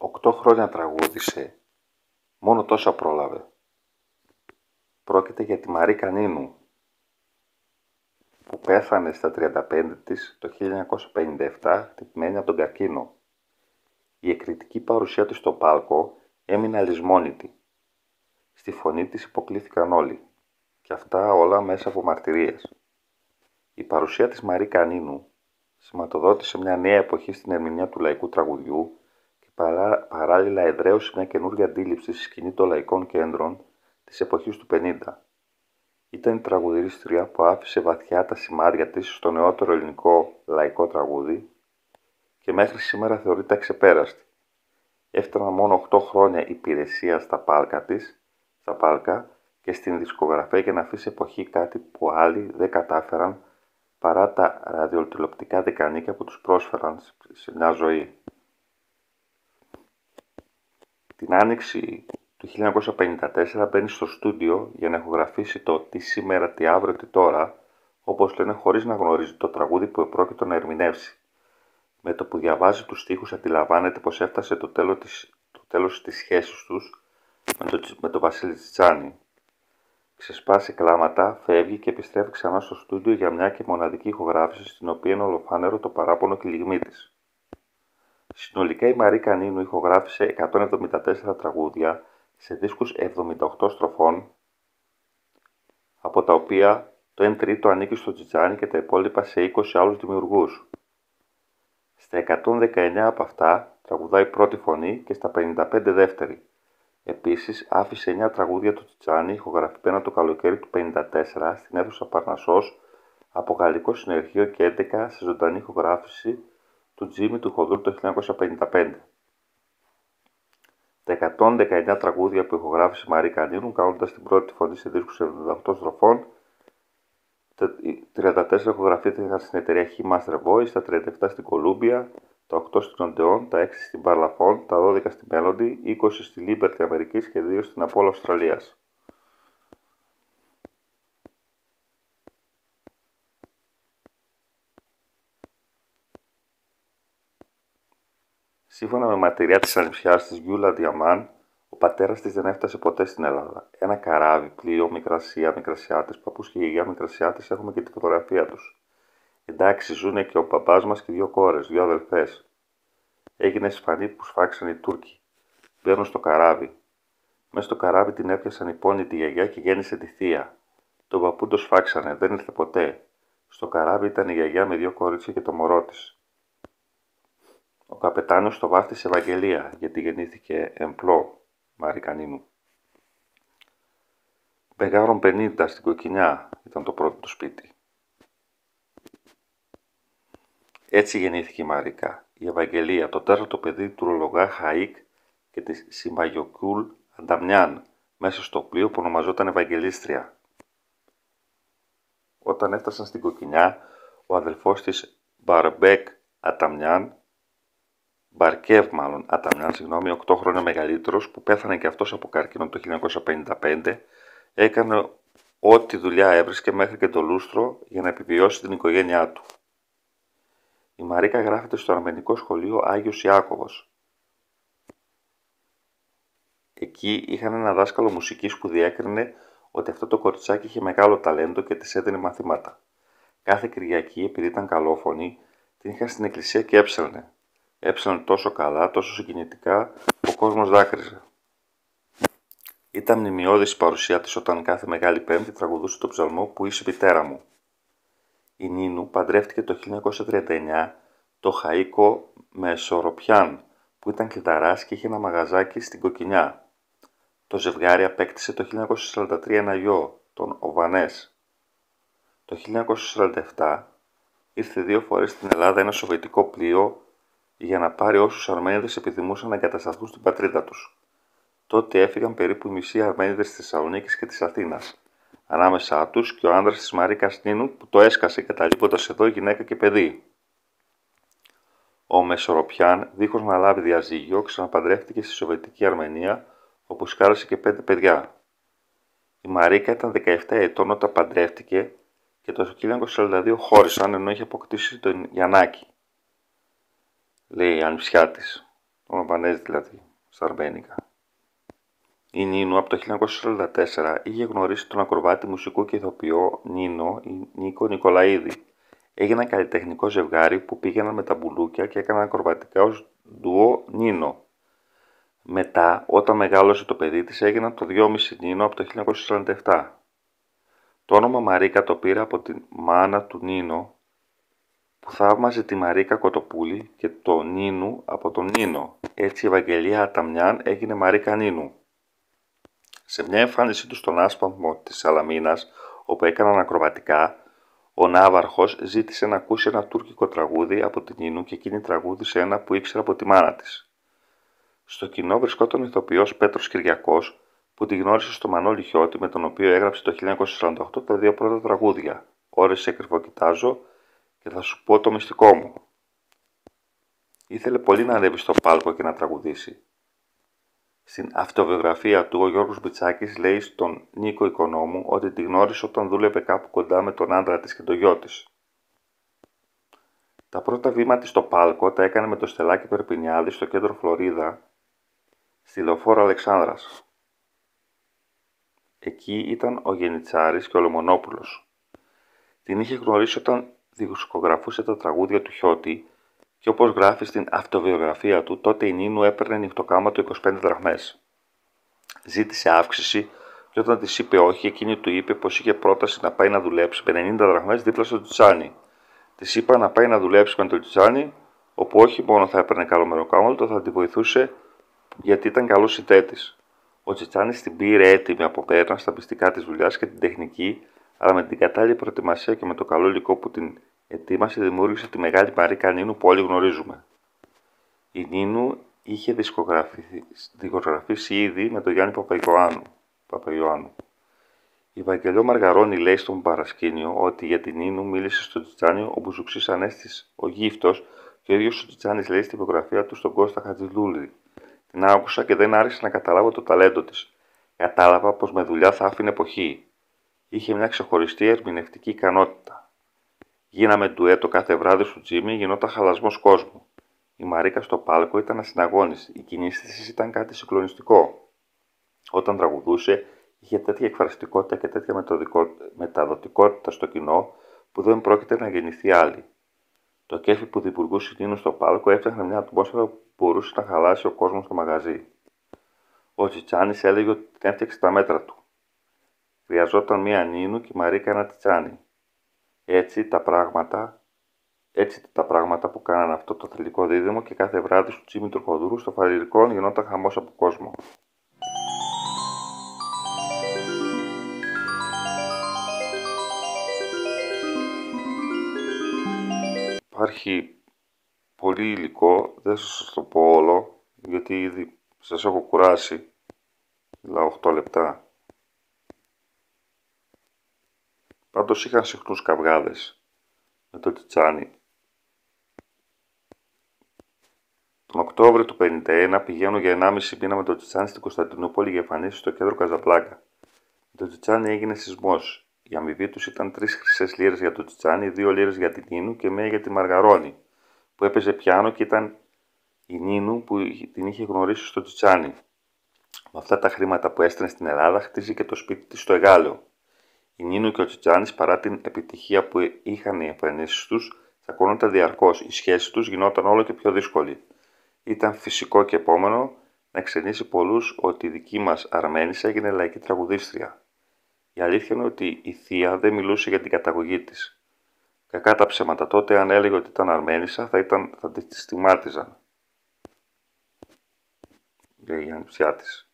8 χρόνια τραγούδισε, μόνο τόσα πρόλαβε. Πρόκειται για τη Μαρίκα Νίνου, που πέθανε στα 35 της το 1957, χτυπημένη από τον καρκίνο. Η εκρηκτική παρουσία της στο πάλκο έμεινε αλυσμόνητη. Στη φωνή της υποκλήθηκαν όλοι, και αυτά όλα μέσα από μαρτυρίες. Η παρουσία της Μαρίκα Νίνου σηματοδότησε μια νέα εποχή στην ερμηνεία του λαϊκού τραγουδιού και παράλληλα εδραίωσε μια καινούργια αντίληψη στη σκηνή των λαϊκών κέντρων της εποχής του 50. Ήταν η τραγουδίστρια που άφησε βαθιά τα σημάδια της στο νεότερο ελληνικό λαϊκό τραγούδι και μέχρι σήμερα θεωρείται αξεπέραστη. Έφταναν μόνο 8 χρόνια υπηρεσία στα πάλκα και στην δισκογραφία για να αφήσει εποχή, κάτι που άλλοι δεν κατάφεραν παρά τα ραδιοτηλεοπτικά δεκανίκια που τους πρόσφεραν σε μια ζωή. Την άνοιξη του 1954 μπαίνει στο στούντιο για να ηχογραφήσει το «Τι σήμερα, τι αύριο, τι τώρα», όπως λένε, χωρίς να γνωρίζει το τραγούδι που επρόκειτο να ερμηνεύσει. Με το που διαβάζει τους στίχους αντιλαμβάνεται πως έφτασε το τέλος της σχέσης τους με τον Βασίλη Τσιτσάνη. Ξεσπάσει κλάματα, φεύγει και επιστρέφει ξανά στο στούντιο για μια και μοναδική ηχογράφηση, στην οποία είναι ολοφάνερο το παράπονο και η λυγμή της. Συνολικά η Μαρίκα Νίνου ηχογράφησε 174 τραγούδια σε δίσκους 78 στροφών, από τα οποία το 1 τρίτο ανήκει στο Τσιτσάνι και τα υπόλοιπα σε 20 άλλους δημιουργούς. Στα 119 από αυτά τραγουδάει πρώτη φωνή και στα 55 δεύτερη. Επίσης άφησε 9 τραγούδια του Τσιτσάνι ηχογραφημένα το καλοκαίρι του 1954 στην αίθουσα Παρνασσός από γαλλικό συνεργείο και 11 σε ζωντανή ηχογράφηση του Τζίμι του Χοδρού το 1955. Τα 119 τραγούδια που ηχογράφησε η Μαρίκα Νίνου, κάνοντας την πρώτη φωνή σε δίσκους 78 στροφών, 34 ηχογραφήθηκαν στην εταιρεία He-Master Voice, τα 37 στην Columbia, τα 8 στην Odeon, τα 6 στην Parlophone, τα 12 στη Melody, 20 στη Liberty Αμερικής και 2 στην Apollo Αυστραλίας. Σύμφωνα με μαρτυρία της ανιψιάς της Γιούλα Διαμάν, ο πατέρας της δεν έφτασε ποτέ στην Ελλάδα. Ένα καράβι, πλοίο, μικρασιάτες, παππούς και γιαγιά μικρασιάτες, έχουμε και τη φωτογραφία τους. Εντάξει, ζουνε και ο παπάς μας και 2 κόρες, 2 αδελφές. Έγινε σφανή που σφάξαν οι Τούρκοι. Μπαίνουν στο καράβι. Μέσα στο καράβι την έπιασαν οι πόνοι τη γιαγιά και γέννησε τη θεία. Τον παππού το σφάξανε, δεν ήρθε ποτέ. Στο καράβι ήταν η γιαγιά με 2 κορίτσια και το μωρό της. Ο καπετάνιος το βάφτισε Ευαγγελία, γιατί γεννήθηκε εμπλό Μαρίκα Νίνου. Μεγάρων 50 στην Κοκκινιά ήταν το πρώτο του σπίτι. Έτσι γεννήθηκε η Μαρίκα, η Ευαγγελία, το 4ο παιδί του ρολογά Χαΐκ και της Συμμαγιοκούλ Ανταμιάν, μέσα στο πλοίο που ονομαζόταν Ευαγγελίστρια. Όταν έφτασαν στην Κοκκινιά, ο αδελφός της Μπαρκέβ Αταμιάν, 8 χρόνια μεγαλύτερος, που πέθανε και αυτός από καρκίνο το 1955, έκανε ό,τι δουλειά έβρισκε μέχρι και το λούστρο για να επιβιώσει την οικογένειά του. Η Μαρίκα γράφεται στο αρμενικό σχολείο Άγιος Ιάκωβος. Εκεί είχαν ένα δάσκαλο μουσικής που διέκρινε ότι αυτό το κοριτσάκι είχε μεγάλο ταλέντο και της έδινε μαθήματα. Κάθε Κυριακή, επειδή ήταν καλόφωνη, την είχαν στην εκκλησία και έψελνε. Έψελνε τόσο καλά, τόσο συγκινητικά, που ο κόσμος δάκρυζε. Ήταν μνημειώδης η παρουσία της όταν κάθε Μεγάλη Πέμπτη τραγουδούσε το ψαλμό «Που είσαι μητέρα μου». Η Νίνου παντρεύτηκε το 1939 το Χαΐκο Μεσοροπιάν, που ήταν κληταράς και είχε ένα μαγαζάκι στην Κοκκινιά. Το ζευγάρι απέκτησε το 1943 ένα γιο, τον Οβανές. Το 1947 ήρθε 2 φορές στην Ελλάδα ένα σοβιετικό πλοίο για να πάρει όσους Αρμένιδες επιθυμούσαν να εγκατασταθούν στην πατρίδα τους. Τότε έφυγαν περίπου οι μισοί Αρμένιδες της Θεσσαλονίκης και της Αθήνας. Ανάμεσά τους και ο άνδρας της Μαρίκας Νίνου, που το έσκασε καταλείποντας εδώ γυναίκα και παιδί. Ο Μεσοροπιάν, δίχως να λάβει διαζύγιο, ξαναπαντρεύτηκε στη Σοβιετική Αρμενία, όπου σκάλεσε και 5 παιδιά. Η Μαρίκα ήταν 17 ετών όταν παντρεύτηκε και το 1942 χώρισαν, ενώ είχε αποκτήσει τον Γιαννάκη. Λέει η ανιψιά της. τον Οβανές δηλαδή, στα αρμένικα. Η Νίνου από το 1944 είχε γνωρίσει τον ακροβάτη μουσικού και ηθοποιό Νίκο Νικολαίδη. Έγιναν καλλιτεχνικό ζευγάρι που πήγαιναν με τα μπουλούκια και έκαναν ακροβατικά ως ντουο Νίνο. Μετά, όταν μεγάλωσε το παιδί της, έγιναν το 2,5 Νίνο από το 1947. Το όνομα Μαρίκα το πήρε από τη μάνα του Νίνο, που θαύμαζε τη Μαρίκα Κοτοπούλη, και το Νίνου από τον Νίνο. Έτσι η Ευαγγελία Αταμιάν έγινε Μαρίκα Νίνου. Σε μια εμφάνισή του στον άσπαμο της Σαλαμίνας, όπου έκαναν ακροβατικά, ο ναύαρχος ζήτησε να ακούσει ένα τουρκικό τραγούδι από την Νίνου και εκείνη τραγούδισε ένα που ήξερε από τη μάνα της. Στο κοινό βρισκόταν ο ηθοποιός Πέτρος Κυριακός, που τη γνώρισε στο Μανώλη Χιώτη, με τον οποίο έγραψε το 1948 τα δύο πρώτα τραγούδια, «Ώρες σε κρυφοκοιτάζω» και «Θα σου πω το μυστικό μου». Ήθελε πολύ να ανέβει στο πάλκο και να τραγουδήσει. Στην αυτοβιογραφία του, ο Γιώργος Μπιτσάκης λέει στον Νίκο Οικονόμου ότι τη γνώρισε όταν δούλευε κάπου κοντά με τον άντρα της και το γιο της. Τα πρώτα βήματα της στο πάλκο τα έκανε με το Στελάκη Περπινιάδη στο κέντρο Φλωρίδα, στη Λεωφόρο Αλεξάνδρας. Εκεί ήταν ο Γενιτσάρης και ο Λομονόπουλος. Την είχε γνωρίσει όταν δισκογραφούσε τα τραγούδια του Χιώτη και όπως γράφει στην αυτοβιογραφία του, τότε η Νίνου έπαιρνε νυχτοκάμα του 25 δραχμές. Ζήτησε αύξηση και όταν της είπε όχι, εκείνη του είπε πως είχε πρόταση να πάει να δουλέψει με 90 δραχμές δίπλα στο Τσιτσάνι. Της είπα να πάει να δουλέψει με το Τσιτσάνι, όπου όχι μόνο θα έπαιρνε καλό μεροκάματο, θα τη βοηθούσε γιατί ήταν καλός συνθέτης. Ο Τσιτσάνης την πήρε έτοιμη από πέραν στα πιστικά της δουλειάς και την τεχνική, αλλά με την κατάλληλη προετοιμασία και με το καλό υλικό που την ετοίμασε, δημιούργησε τη μεγάλη Μαρίκα Νίνου που όλοι γνωρίζουμε. Η Νίνου είχε δισκογραφήσει ήδη με τον Γιάννη Παπαϊωάννου. Η Βαγγελιό Μαργαρώνη λέει στον παρασκήνιο ότι για την Νίνου μίλησε στο Τσιτσάνι ο Μπουζουξής Ανέστης ο Γύφτος και ο ίδιος ο Τσιτσάνης λέει στη βιογραφία του στον Κώστα Χατζηδούλη. Την άκουσα και δεν άρχισε να καταλάβω το ταλέντο της. Κατάλαβα πως με δουλειά θα άφηνε εποχή. Είχε μια ξεχωριστή ερμηνευτική ικανότητα. Γίναμε ντουέτο κάθε βράδυ στο τζίμι, γινόταν χαλασμός κόσμου. Η Μαρίκα στο πάλκο ήταν ασυναγώνιστη. Οι κινήσεις της ήταν κάτι συγκλονιστικό. Όταν τραγουδούσε, είχε τέτοια εκφραστικότητα και τέτοια μεταδοτικότητα στο κοινό που δεν πρόκειται να γεννηθεί άλλη. Το κέφι που δημιουργούσε η Νίνου στο πάλκο έφτιαχνε μια ατμόσφαιρα που μπορούσε να χαλάσει ο κόσμος στο μαγαζί. Ο Τσιτσάνης έλεγε ότι την έφτιαξε τα μέτρα του. Χρειαζόταν μία Νίνου και η Μαρίκα ένα Τσιτσάνι. Έτσι τα πράγματα που κάνανε αυτό το θηλυκό δίδυμο και κάθε βράδυ στο τσίμι του Ρχοδούρου στο Φαλιρικό γινόταν χαμός από κόσμο. Υπάρχει πολύ υλικό, δεν σας το πω όλο, γιατί ήδη σας έχω κουράσει. Μιλάω 8 λεπτά. Πάντως είχαν συχνούς καυγάδες με το Τσιτσάνι. Τον Οκτώβριο του 1951 πηγαίνω για 1,5 μήνα με το Τσιτσάνι στην Κωνσταντινούπολη για εμφανίσεις στο κέντρο Καζαμπλάνκα. Με το Τσιτσάνι έγινε σεισμός. Η αμοιβή τους ήταν 3 χρυσές λίρες για το Τσιτσάνι, 2 λίρες για την Νίνου και 1 για τη Μαργαρώνη, που έπαιζε πιάνο και ήταν η Νίνου που την είχε γνωρίσει στο Τσιτσάνι. Με αυτά τα χρήματα που έστελνε στην Ελλάδα, χτίζει και το σπίτι της στο Εγάλεο. Η Νίνου και ο Τσιτσάνης, παρά την επιτυχία που είχαν οι εμφανίσεις τους, τσακώνονταν διαρκώς. Η σχέση τους γινόταν όλο και πιο δύσκολη. Ήταν φυσικό και επόμενο να ξενήσει πολλούς ότι η δική μας Αρμένισσα έγινε λαϊκή τραγουδίστρια. Η αλήθεια είναι ότι η θεία δεν μιλούσε για την καταγωγή της. Κακά τα ψέματα, τότε αν έλεγε ότι ήταν Αρμένισσα θα τη στιγμάτιζαν. Λέει η ανιψιά της.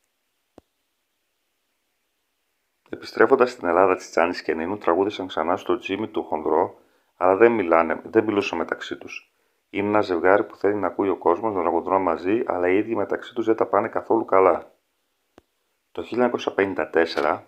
Επιστρέφοντας στην Ελλάδα, Τσιτσάνης και Νίνου τραγούδισαν ξανά στο τζίμι του Χονδρό, αλλά δεν μιλούσαν μεταξύ τους. Είναι ένα ζευγάρι που θέλει να ακούει ο κόσμος να τραγουδούν μαζί, αλλά οι ίδιοι μεταξύ τους δεν τα πάνε καθόλου καλά. Το 1954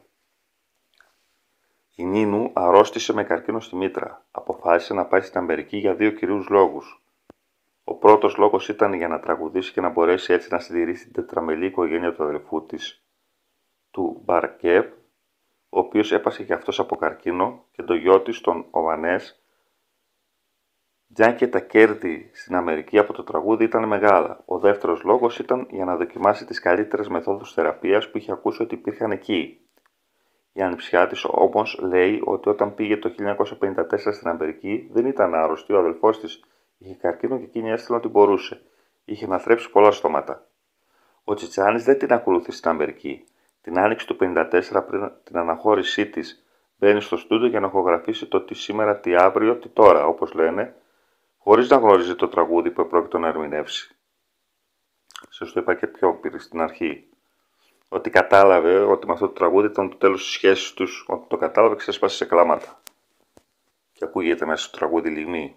η Νίνου αρρώστησε με καρκίνο στη μήτρα. Αποφάσισε να πάει στην Αμερική για 2 κυρίους λόγους. Ο πρώτος λόγος ήταν για να τραγουδήσει και να μπορέσει έτσι να συντηρήσει την τετραμελή οικογένεια του αδελφού της, του Μπαρκέβ, ο οποίος έπασε και αυτός από καρκίνο, και το γιο της, τον Οβανές, Αν και τα κέρδη στην Αμερική από το τραγούδι ήταν μεγάλα, ο δεύτερος λόγος ήταν για να δοκιμάσει τις καλύτερες μεθόδους θεραπείας που είχε ακούσει ότι υπήρχαν εκεί. Η ανιψιά της όμως λέει ότι όταν πήγε το 1954 στην Αμερική δεν ήταν άρρωστη, ο αδελφός της είχε καρκίνο και εκείνη έστειλε ότι μπορούσε. Είχε αναθρέψει πολλά στόματα. Ο Τσιτσάνης δεν την ακολουθεί στην Αμερική. Την άνοιξη του 1954 πριν την αναχώρησή της μπαίνει στο στούντιο για να ηχογραφήσει το τι σήμερα, τι αύριο, τι τώρα, όπως λένε, χωρίς να γνωρίζει το τραγούδι που επρόκειτο να ερμηνεύσει. Σας το είπα και πιο πριν στην αρχή. Ότι κατάλαβε ότι με αυτό το τραγούδι ήταν το τέλος της σχέσης τους. Όταν το κατάλαβε, ξέσπασε σε κλάματα. Και ακούγεται μέσα στο τραγούδι λιγμή.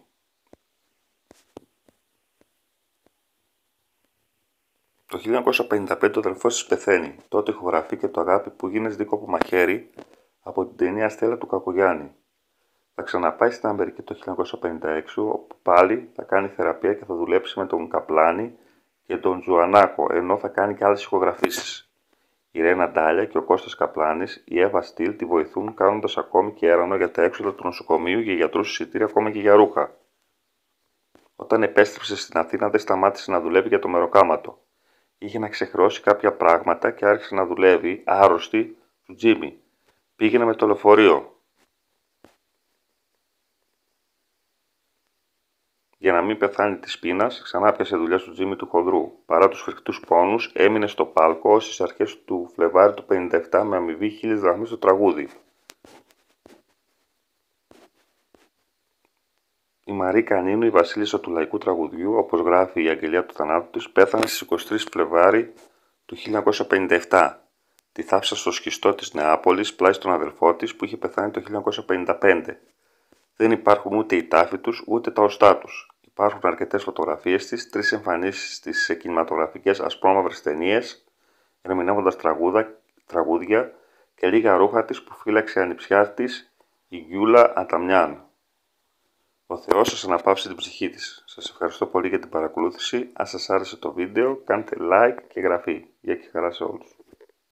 Το 1955 ο αδελφός της πεθαίνει. Τότε ηχογραφεί και το αγάπη που γίνες δίκοπο μαχαίρι από την ταινία Στέλλα του Κακογιάννη. Θα ξαναπάει στην Αμερική το 1956, όπου πάλι θα κάνει θεραπεία και θα δουλέψει με τον Καπλάνη και τον Τζουανάκο, ενώ θα κάνει και άλλες ηχογραφήσεις. Η Ρένα Ντάλια και ο Κώστας Καπλάνης, η Εύα Στυλ τη βοηθούν κάνοντας ακόμη και έρανο για τα έξοδα του νοσοκομείου, για γιατρούς, εισιτήρια, ακόμα και για ρούχα. Όταν επέστρεψε στην Αθήνα δεν σταμάτησε να δουλεύει για το μεροκάματο. Είχε να ξεχρεώσει κάποια πράγματα και άρχισε να δουλεύει άρρωστη του Τζίμι. Πήγαινε με το λεωφορείο. Για να μην πεθάνει της πείνας, ξανά πιάσε δουλειά στο Τζίμι του Χοδρού. Παρά τους φρικτούς πόνους, έμεινε στο πάλκο στις αρχές του Φλεβάρι του 1957 με αμοιβή 1.000 δραχμές στο τραγούδι. Η Μαρή Κανίνου, η βασίλισσα του λαϊκού τραγουδιού, όπως γράφει η αγγελία του θανάτου της, πέθανε στις 23 Φλεβάρι του 1957. Τη θάψα στο σχιστό της Νεάπολης, πλάι στον αδελφό της που είχε πεθάνει το 1955. Δεν υπάρχουν ούτε οι τάφοι τους ούτε τα οστά τους. Υπάρχουν αρκετές φωτογραφίες της, 3 εμφανίσεις της σε κινηματογραφικές ασπρόμαυρες ταινίες, ερμηνεύοντας τραγούδια και λίγα ρούχα της που φύλαξε η ανιψιά της, η Γιούλα Ανταμιάν. Ο Θεός σας αναπαύσει την ψυχή της. Σας ευχαριστώ πολύ για την παρακολούθηση. Αν σας άρεσε το βίντεο, κάντε like και εγγραφή. Γεια και χαρά σε όλους.